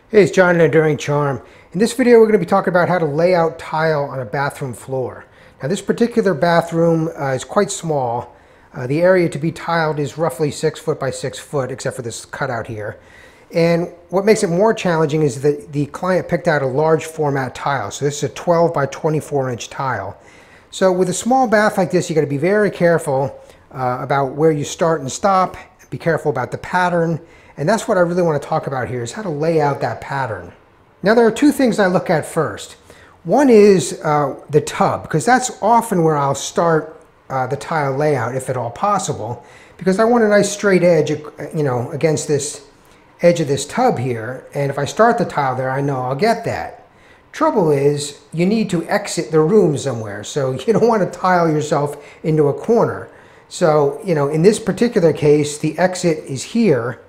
Hey, it's John and Enduring Charm. In this video, we're going to be talking about how to lay out tile on a bathroom floor. Now, this particular bathroom is quite small. The area to be tiled is roughly 6 foot by 6 foot, except for this cutout here. And what makes it more challenging is that the client picked out a large format tile. So this is a 12 by 24 inch tile. So with a small bath like this, you got to be very careful about where you start and stop. Be careful about the pattern. And that's what I really want to talk about here, is how to lay out that pattern. Now, there are two things I look at first. One is the tub, because that's often where I'll start the tile layout, if at all possible, because I want a nice straight edge, against this edge of this tub here. And if I start the tile there, I know I'll get that. Trouble is, you need to exit the room somewhere, so you don't want to tile yourself into a corner. So, in this particular case, the exit is here.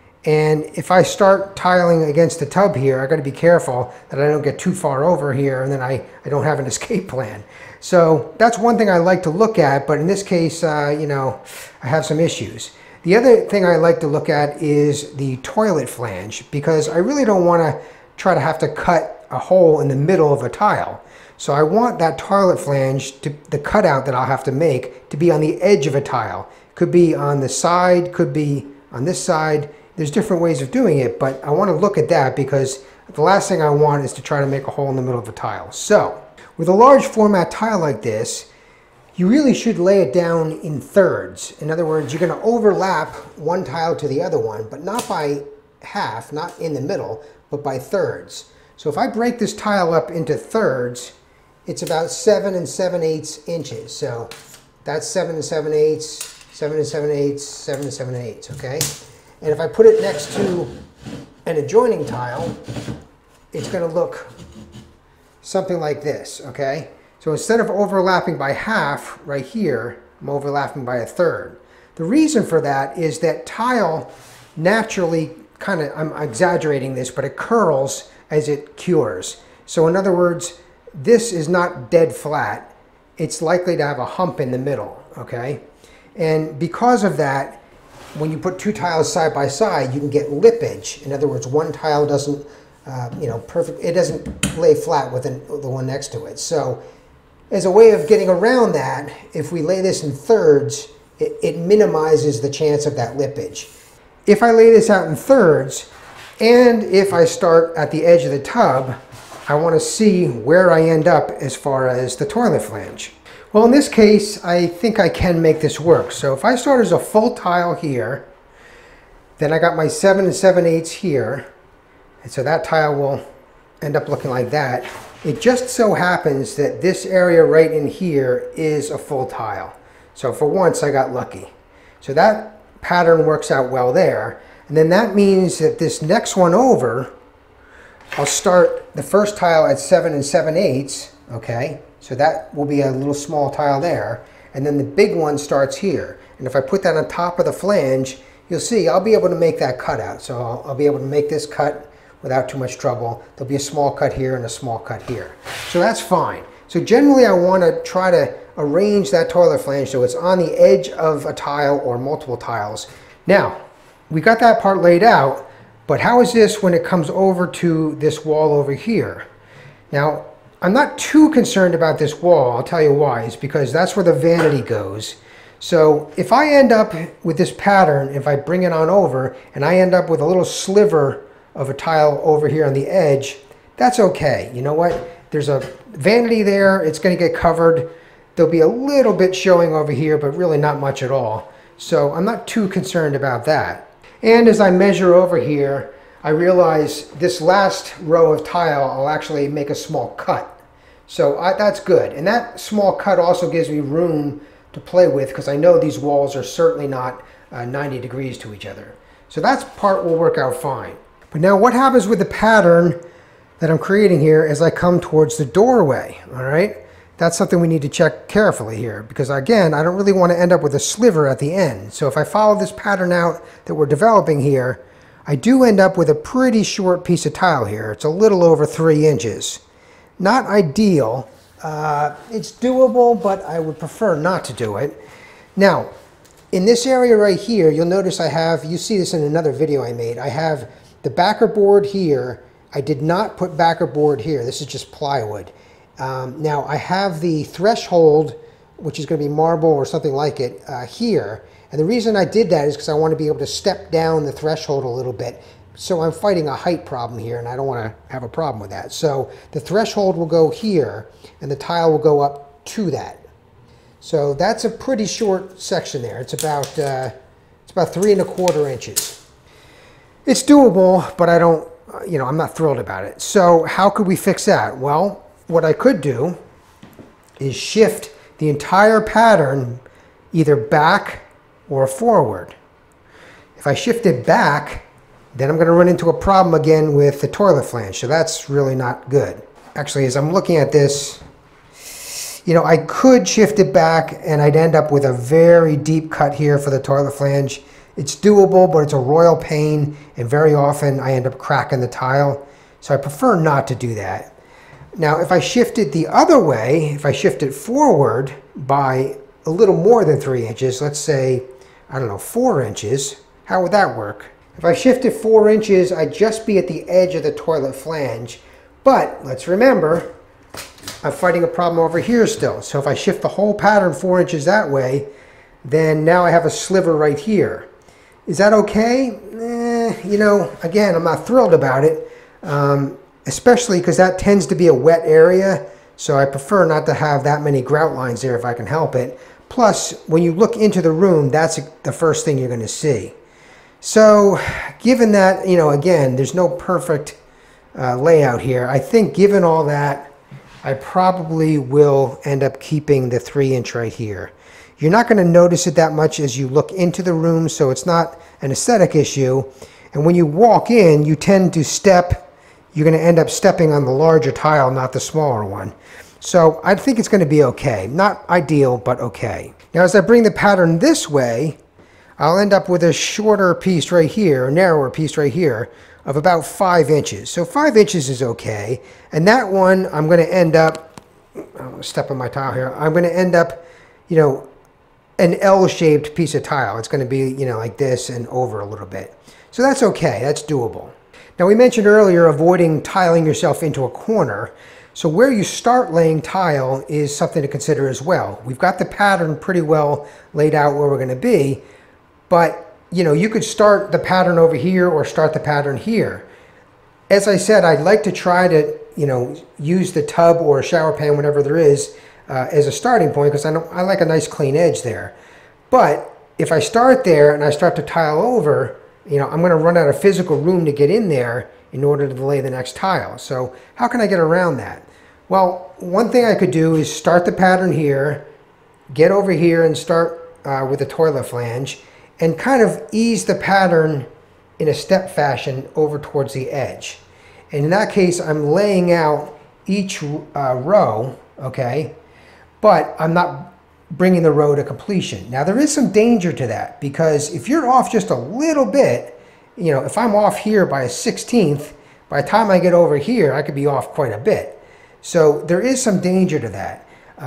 And if I start tiling against the tub here, I got to be careful that I don't get too far over here and then I don't have an escape plan. So that's one thing I like to look at, but in this case, I have some issues. The other thing I like to look at is the toilet flange, because I really don't want to try to have to cut a hole in the middle of a tile. So I want that toilet flange, the cutout that I'll have to make, to be on the edge of a tile. Could be on the side, could be on this side. There's different ways of doing it, but I want to look at that because the last thing I want is to try to make a hole in the middle of a tile. So, with a large format tile like this, you really should lay it down in thirds. In other words, you're going to overlap one tile to the other one, but not by half, not in the middle, but by thirds. So if I break this tile up into thirds, it's about 7 7/8 inches. So that's 7 7/8, 7 7/8, 7 7/8, okay? And if I put it next to an adjoining tile, it's going to look something like this, okay? So instead of overlapping by half right here, I'm overlapping by a third. The reason for that is that tile naturally I'm exaggerating this, but it curls as it cures. So in other words, this is not dead flat. It's likely to have a hump in the middle, okay? And because of that, when you put two tiles side by side, you can get lippage. In other words, one tile doesn't, it doesn't lay flat with the one next to it. So as a way of getting around that, if we lay this in thirds, it minimizes the chance of that lippage. If I lay this out in thirds, and if I start at the edge of the tub, I want to see where I end up as far as the toilet flange. Well, in this case, I think I can make this work. So if I start as a full tile here, then I got my 7 7/8 here, and so that tile will end up looking like that. It just so happens that this area right in here is a full tile. So for once, I got lucky. So that pattern works out well there. And then that means that this next one over, I'll start the first tile at 7 7/8, okay? So that will be a little small tile there. And then the big one starts here. And if I put that on top of the flange, you'll see I'll be able to make that cutout. So I'll be able to make this cut without too much trouble. There'll be a small cut here and a small cut here. So that's fine. So generally I want to try to arrange that toilet flange so it's on the edge of a tile or multiple tiles. Now, we got that part laid out, but how is this when it comes over to this wall over here? Now, I'm not too concerned about this wall. I'll tell you why. It's because that's where the vanity goes. So if I end up with this pattern, if I bring it on over and I end up with a little sliver of a tile over here on the edge, that's okay. You know what? There's a vanity there. It's going to get covered. There'll be a little bit showing over here, but really not much at all. So I'm not too concerned about that. And as I measure over here, I realize this last row of tile, I'll actually make a small cut. So that's good. And that small cut also gives me room to play with because I know these walls are certainly not 90 degrees to each other. So that part will work out fine. But now what happens with the pattern that I'm creating here as I come towards the doorway, all right? That's something we need to check carefully here because, again, I don't really want to end up with a sliver at the end. So if I follow this pattern out that we're developing here, I do end up with a pretty short piece of tile here. It's a little over 3 inches. Not ideal. It's doable, but I would prefer not to do it. Now, in this area right here, you'll notice I have, you see this in another video I made, I have the backer board here I did not put backer board here. This is just plywood. Now I have the threshold, which is going to be marble or something like it, here. And the reason I did that is because I want to be able to step down the threshold a little bit. So I'm fighting a height problem here, and I don't want to have a problem with that. So the threshold will go here, and the tile will go up to that. So that's a pretty short section there. It's about 3¼ inches. It's doable, but I don't, I'm not thrilled about it. So how could we fix that? Well, what I could do is shift the entire pattern either back or forward. If I shift it back, then I'm going to run into a problem again with the toilet flange. So that's really not good. Actually, as I'm looking at this, I could shift it back and I'd end up with a very deep cut here for the toilet flange. It's doable, but it's a royal pain, and very often I end up cracking the tile. So I prefer not to do that. Now, if I shift it the other way, if I shift it forward by a little more than 3 inches, let's say, 4 inches, how would that work? If I shift it 4 inches, I'd just be at the edge of the toilet flange. But let's remember, I'm fighting a problem over here still. So if I shift the whole pattern 4 inches that way, then now I have a sliver right here. Is that okay? Again, I'm not thrilled about it, especially because that tends to be a wet area. So I prefer not to have that many grout lines there if I can help it. Plus, when you look into the room, that's the first thing you're going to see. So given that, again, there's no perfect layout here, I think given all that, I probably will end up keeping the 3-inch right here. You're not going to notice it that much as you look into the room, so it's not an aesthetic issue. And when you walk in, you tend to you're going to end up stepping on the larger tile, not the smaller one. So I think it's going to be okay. Not ideal, but okay. Now as I bring the pattern this way, I'll end up with a shorter piece right here, a narrower piece right here, of about 5 inches. So 5 inches is okay. And that one, I'm going to end up, I'm going to step on my tile here, I'm going to end up, an L-shaped piece of tile. It's going to be, like this and over a little bit. So that's okay. That's doable. Now we mentioned earlier avoiding tiling yourself into a corner. So where you start laying tile is something to consider as well. We've got the pattern pretty well laid out where we're going to be, but you could start the pattern over here or start the pattern here. As I said, I'd like to try to, use the tub or shower pan, whatever there is, as a starting point, because I like a nice clean edge there. But if I start there and I start to tile over, I'm going to run out of physical room to get in there in order to lay the next tile. So how can I get around that? Well, one thing I could do is start the pattern here, get over here and start with the toilet flange, and kind of ease the pattern in a step fashion over towards the edge. And in that case, I'm laying out each row, okay? But I'm not bringing the row to completion. Now there is some danger to that, because if you're off just a little bit, if I'm off here by a 1/16, by the time I get over here, I could be off quite a bit. So there is some danger to that.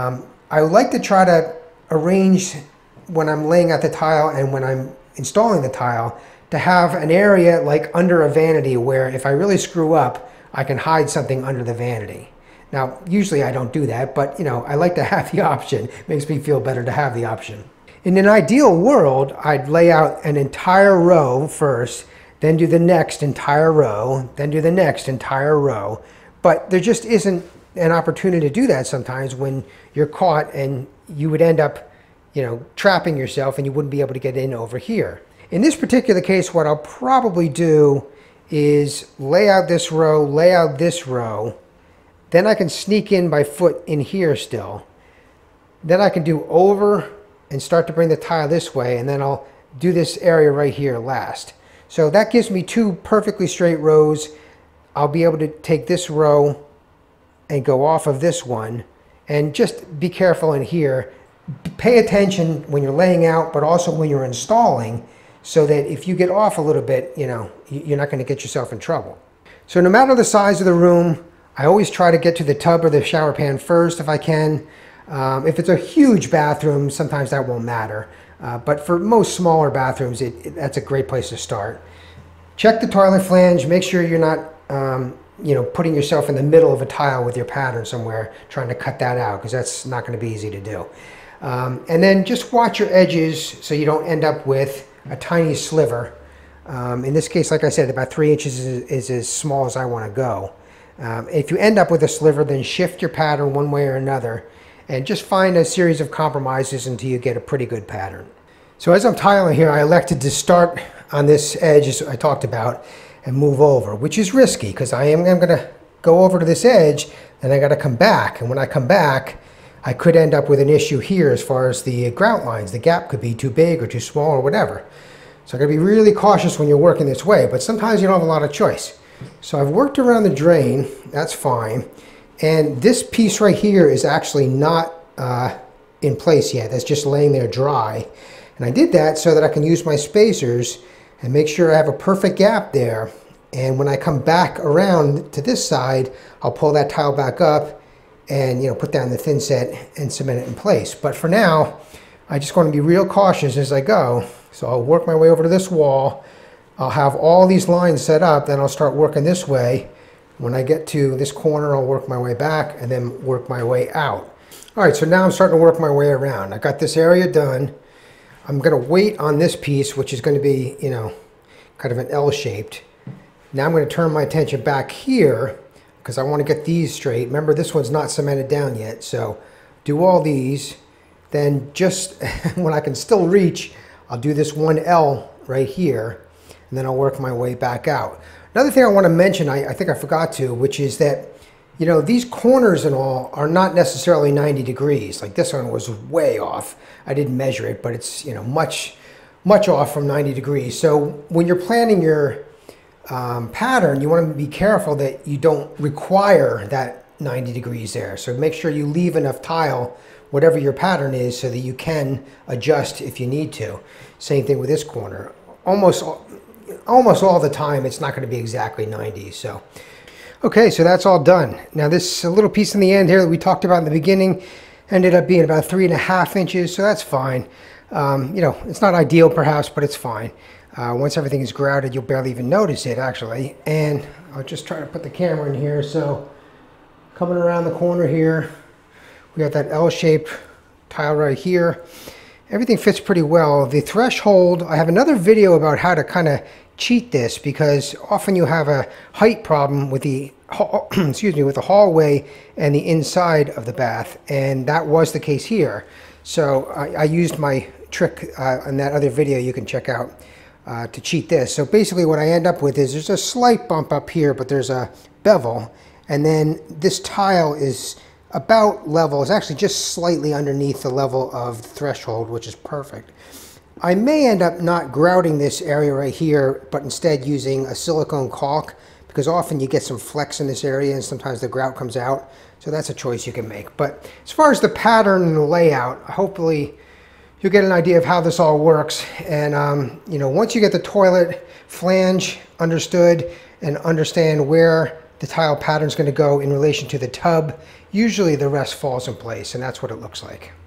I would like to try to arrange when I'm laying out the tile and when I'm installing the tile to have an area like under a vanity where if I really screw up, I can hide something under the vanity. Now, usually I don't do that, but I like to have the option. It makes me feel better to have the option. In an ideal world, I'd lay out an entire row first, then do the next entire row, then do the next entire row. But there just isn't an opportunity to do that sometimes when you're caught, and you would end up, trapping yourself and you wouldn't be able to get in over here. In this particular case, what I'll probably do is lay out this row, lay out this row, then I can sneak in by foot in here still. Then I can do over and start to bring the tile this way, and then I'll do this area right here last. So that gives me 2 perfectly straight rows. I'll be able to take this row and go off of this one, and just be careful in here. Pay attention when you're laying out, but also when you're installing, so that if you get off a little bit, you're not going to get yourself in trouble. So no matter the size of the room, I always try to get to the tub or the shower pan first if I can. If it's a huge bathroom, sometimes that won't matter. But for most smaller bathrooms, that's a great place to start. Check the toilet flange. Make sure you're not putting yourself in the middle of a tile with your pattern somewhere, trying to cut that out, because that's not going to be easy to do. And then just watch your edges so you don't end up with a tiny sliver. In this case, like I said, about 3 inches is as small as I want to go. If you end up with a sliver, then shift your pattern one way or another and just find a series of compromises until you get a pretty good pattern. So as I'm tiling here, I elected to start on this edge, as I talked about, and move over, which is risky because I'm going to go over to this edge and I got to come back. And when I come back, I could end up with an issue here as far as the grout lines. The gap could be too big or too small or whatever. So I got to be really cautious when you're working this way, but sometimes you don't have a lot of choice. So I've worked around the drain, that's fine. And this piece right here is actually not in place yet. That's just laying there dry. And I did that so that I can use my spacers and make sure I have a perfect gap there. And when I come back around to this side, I'll pull that tile back up and put down the thin set and cement it in place. But for now, I just want to be real cautious as I go. So I'll work my way over to this wall. I'll have all these lines set up, then I'll start working this way. When I get to this corner, I'll work my way back and then work my way out. All right, so now I'm starting to work my way around. I got this area done. I'm going to wait on this piece, which is going to be, kind of an L-shaped. Now I'm going to turn my attention back here because I want to get these straight. Remember, this one's not cemented down yet, so do all these. Then just when I can still reach, I'll do this one L right here, and then I'll work my way back out. Another thing I want to mention, I think I forgot to, which is that, these corners and all are not necessarily 90 degrees. Like this one was way off. I didn't measure it, but it's, much off from 90 degrees. So when you're planning your pattern, you want to be careful that you don't require that 90 degrees there. So make sure you leave enough tile, whatever your pattern is, so that you can adjust if you need to. Same thing with this corner. Almost all the time, it's not going to be exactly 90. So, okay, so that's all done. Now this little piece in the end here that we talked about in the beginning ended up being about 3.5 inches, so that's fine. It's not ideal perhaps, but it's fine. Once everything is grouted, you'll barely even notice it actually. And I'll just try to put the camera in here. So coming around the corner here, we got that L-shaped tile right here. Everything fits pretty well. The threshold, I have another video about how to kind of cheat this, because often you have a height problem with the with the hallway and the inside of the bath, and that was the case here. So I used my trick in that other video you can check out to cheat this. So basically what I end up with is there's a slight bump up here, but there's a bevel, and then this tile is about level. It's actually just slightly underneath the level of the threshold, which is perfect. I may end up not grouting this area right here, but instead using a silicone caulk, because often you get some flex in this area and sometimes the grout comes out. So that's a choice you can make. But as far as the pattern and the layout, hopefully you'll get an idea of how this all works. And once you get the toilet flange understood and understand where the tile pattern is going to go in relation to the tub, usually the rest falls in place, and that's what it looks like.